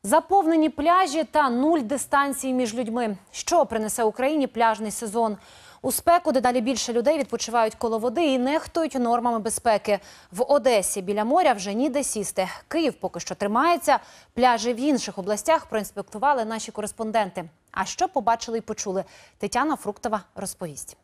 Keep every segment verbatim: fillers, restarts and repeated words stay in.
Заповнені пляжі та нуль дистанції між людьми. Що принесе Україні пляжний сезон? У спеку дедалі більше людей відпочивають коло води і нехтують нормами безпеки. В Одесі біля моря вже ніде сісти. Київ поки що тримається. Пляжі в інших областях проінспектували наші кореспонденти. А що побачили і почули? Тетяна Фруктова розповість.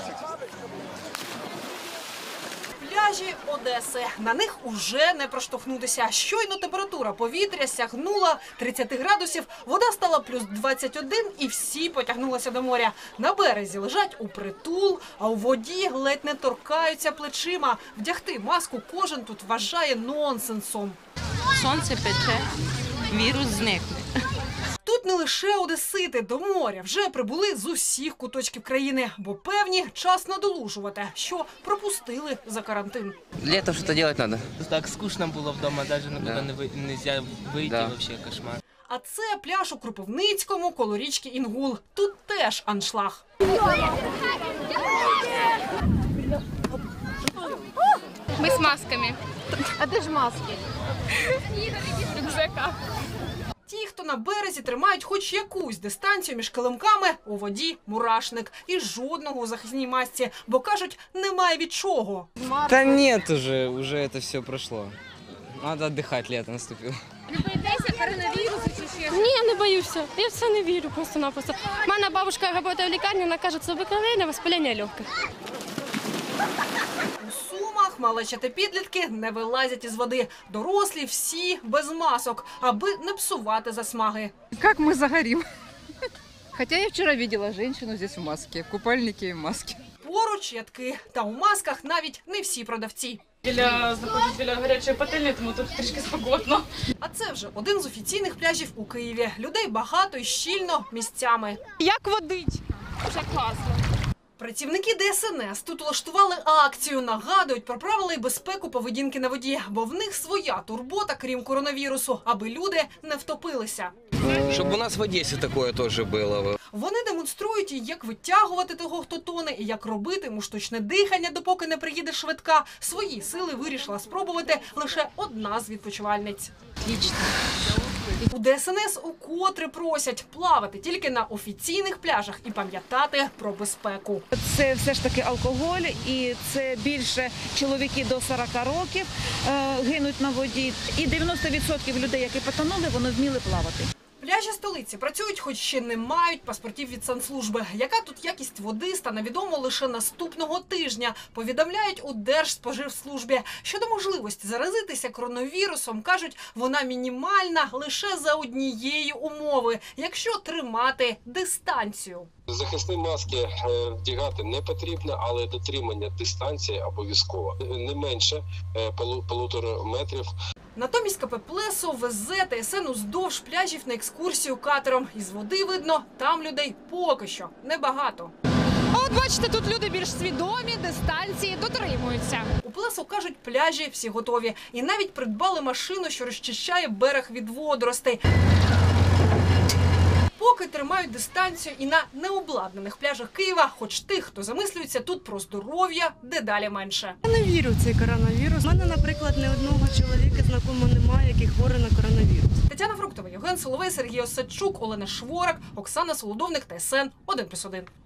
Пляжі Одеси. На них уже не проштовхнутися. Щойно температура повітря сягнула тридцять градусів, вода стала плюс двадцять один і всі потягнулися до моря. На березі лежать упритул, а у воді ледь не торкаються плечима. Вдягти маску кожен тут вважає нонсенсом. Сонце пече, вірус зникне. Тут не лише одесити, до моря вже прибули з усіх куточків країни, бо певні час надолужувати, що пропустили за карантин. Летом что-то делать надо. Так скучно було вдома, навіть нікуди Да. не ви- нельзя вийти, Да. вообще кошмар. А це пляж у Кропивницькому, коло річки Інгул. Тут теж аншлаг. Мы с масками. А де ж маски? Рюкзака. Ті, хто на березі, тримають хоч якусь дистанцію між килимками, у воді мурашник. І жодного у захисній масці, бо кажуть, немає від чого. Да нет уже, уже это все прошло. Надо отдыхать, лето наступило. Не боїтеся коронавірусу чи ще? Ні, не боюся. Я все не вірю просто-напросто. У мене бабушка працює в лікарні, вона каже, це обикновенне воспалення легких. У Сумах малеча та підлітки не вилазять із води. Дорослі всі без масок, аби не псувати засмаги. Как мы загорим. Хотя я вчера видела женщину здесь в маске, в купальнике и в маске. Поруч ядки, та у масках навіть не всі продавці. Біля знаходжусь біля гарячої пательні, тому тут трішки спекотно. А це вже один з офіційних пляжів у Києві. Людей багато і щільно місцями. Як водить? Вже класно. Працівники Де Ес Ен Ес тут влаштували акцію, нагадують про правила і безпеку поведінки на воді, бо в них своя турбота, крім коронавірусу, аби люди не втопилися. Чтобы у нас в Одессе такое тоже было. Вони демонструють, і як витягувати того, хто тоне, і як робити йому штучне дихання, допоки не приїде швидка. Свої сили вирішила спробувати лише одна з відпочивальниць. У Де Ес Ен Ес укотре просять плавати тільки на офіційних пляжах і пам'ятати про безпеку. Це все ж таки алкоголь, і це більше чоловіки до сорока років е, гинуть на воді. І дев'яносто відсотків людей, які потонули, вони вміли плавати. Пляжі столиці працюють, хоч ще не мають паспортів від санслужби. Яка тут якість води, стане відомо лише наступного тижня, повідомляють у Держспоживслужбі. Щодо можливості заразитися коронавірусом, кажуть, вона мінімальна лише за однієї умови, якщо тримати дистанцію. Захисні маски вдягати не потрібно, але дотримання дистанції обов'язково. Не менше полутора метрів. Натомість ка пе Плесо везе Те Ес Ен уздовж пляжів на екскурсію катером. Із води видно, там людей поки що небагато. А от бачите, тут люди більш свідомі, дистанції дотримуються. У Плесо, кажуть, пляжі всі готові. І навіть придбали машину, що розчищає берег від водоростей. Поки тримають дистанцію і на необладнаних пляжах Києва, хоч тих, хто замислюється тут про здоров'я, дедалі менше. Я не вірю в цей коронавірус. У мене, наприклад, ні одного чоловіка знайомого немає, який хворий на коронавірус. Тетяна Фруктова, Євген Соловей, Сергій Осадчук, Олена Шворак, Оксана Солодовник, Те Ес Ен один плюс один.